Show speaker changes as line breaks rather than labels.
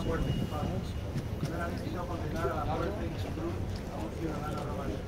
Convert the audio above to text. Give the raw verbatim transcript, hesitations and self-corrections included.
muerte. Primeramente quiero condenar a la muerte en su cruz a un ciudadano romano.